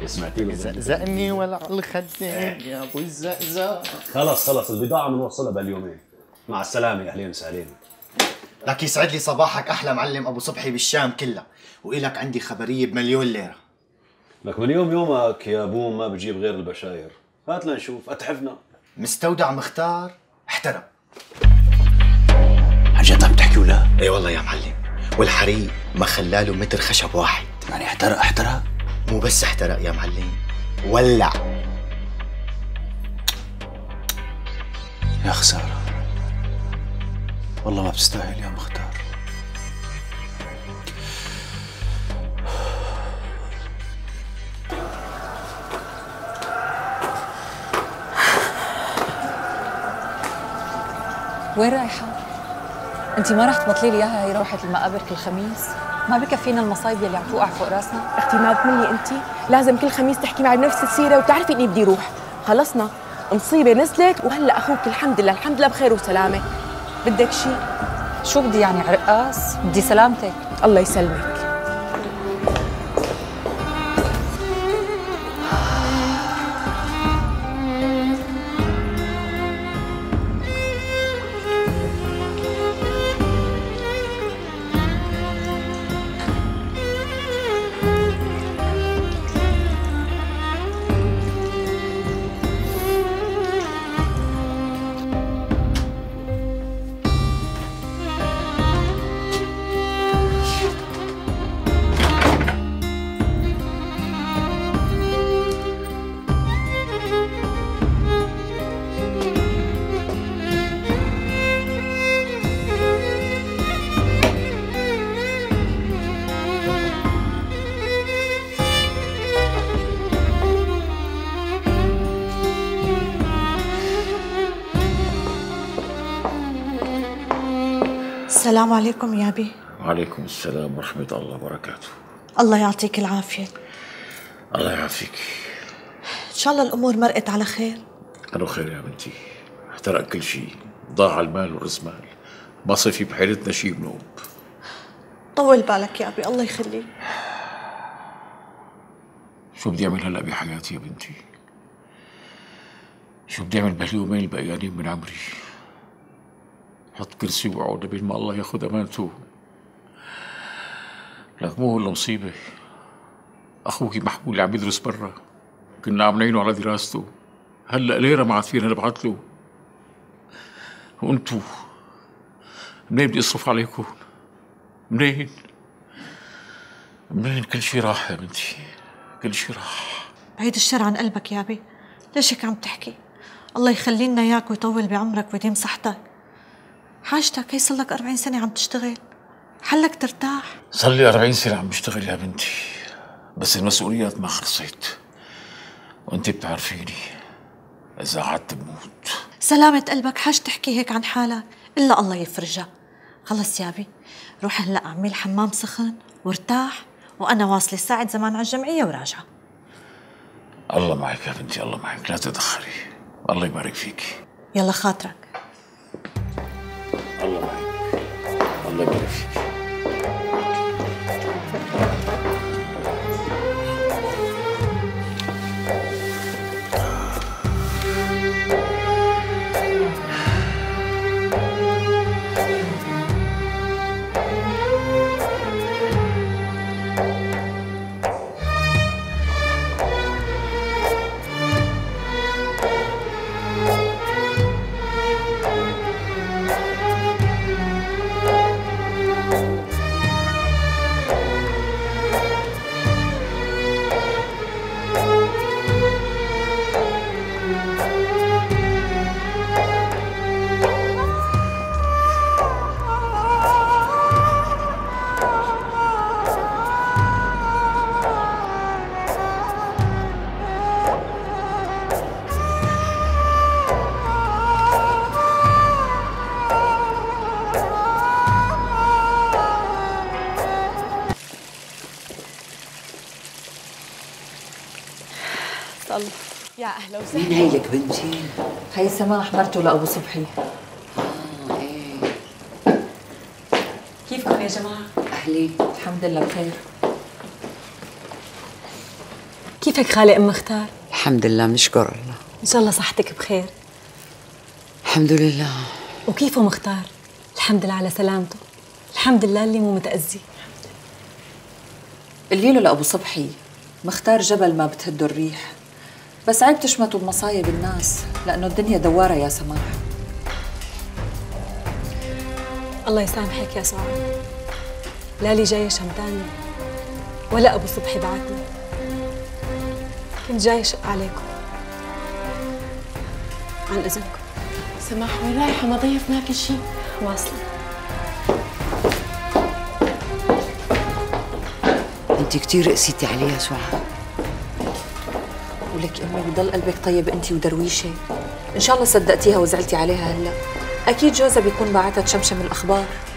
سمعتي له؟ زقزقني ولا على الخدين يا ابو الزقزق. خلص البضاعة بنوصلها باليومين. مع السلامة، أهلين وسهلين. لك يسعد لي صباحك أحلى معلم أبو صبحي بالشام كلها، وإلك عندي خبرية بمليون ليرة. لك من يومك يا بوم ما بجيب غير البشاير، هات لنشوف أتحفنا. مستودع مختار احترق. عن جد عم تحكي ولا؟ اي والله يا معلم، والحريق ما خلاله متر خشب واحد. يعني احترق؟ مو بس احترق يا معلم، ولع. يا خسارة، والله ما بتستاهل يا مختار. وين رايحة؟ انت ما رح تبطلي لي اياها هي روحة المقابر كل خميس؟ ما بكفينا المصايب اللي عم توقع فوق راسنا؟ اختي ما تملي انت، لازم كل خميس تحكي معي بنفس السيرة وتعرفي اني بدي روح. خلصنا، مصيبة نزلت وهلا اخوك الحمد لله بخير وسلامة. بدك شيء؟ شو بدي يعني عرقاس؟ بدي سلامتك. الله يسلمك. السلام عليكم يا بي. وعليكم السلام ورحمة الله وبركاته. الله يعطيك العافية. الله يعافيك. إن شاء الله الأمور مرقت على خير. أنا خير يا بنتي، احترق كل شيء، ضاع المال والرزمال، ما صار في بحيلتنا شيء بنوب. طول بالك يا أبي، الله يخليك. شو بدي أعمل هلأ بحياتي يا بنتي؟ شو بدي أعمل بهاليومين البقيانين من عمري؟ حط كرسي وقعد بين ما الله ياخذ امانته. لك مو الا مصيبه، اخوك محمول عم يدرس برا، كنا عم نعينه على دراسته، هلا ليره ما عاد فينا نبعث له. وانتو منين بدي اصرف عليكم؟ منين كل شيء راح يا بنتي، كل شيء راح. بعيد الشر عن قلبك يا أبي، ليش هيك عم تحكي؟ الله يخلي لنا إياك ويطول بعمرك ويديم صحتك. حاجتك هي صار لك 40 سنة عم تشتغل، حلك ترتاح. صار لي 40 سنة عم بشتغل يا بنتي، بس المسؤوليات ما خلصت، وانت بتعرفيني إذا قعدت بموت. سلامة قلبك، حاج تحكي هيك عن حالك، إلا الله يفرجها. خلص يا بي، روح هلا اعمل حمام سخن وارتاح، وأنا واصلة ساعة زمان على الجمعية وراجعة. الله معك يا بنتي، الله معك، لا تتأخري، الله يبارك فيك. يلا خاطرك. الله معك، الله يبارك فيك. الله. يا اهلا وسهلا. مين هي لك بنتي؟ هي سماح مرته لابو صبحي. ايه. كيفكم يا جماعه؟ اهلين. الحمد لله بخير. كيفك خالي ام مختار؟ الحمد لله نشكر الله. ان شاء الله صحتك بخير. الحمد لله. وكيفه مختار؟ الحمد لله على سلامته. الحمد لله اللي مو متأذي. قولي له لأبو صبحي مختار جبل ما بتهده الريح، بس عيب تشمتوا بمصايب الناس لأنه الدنيا دوارة يا سماح. الله يسامحك يا سعاد، لا لي جاية شمتاني ولا أبو صبحي بعتني، كنت جاي شق عليكم. عن إذنكم. سماح وين رايحة؟ ما ضيفناك شيء. واصلة. انت كثير قسيتي عليها سعاد. ولك أمي بضل قلبك طيب أنت ودرويشة، إن شاء الله صدقتيها وزعلتي عليها هلا. أكيد جوزها بيكون بعتها تشمشم الأخبار.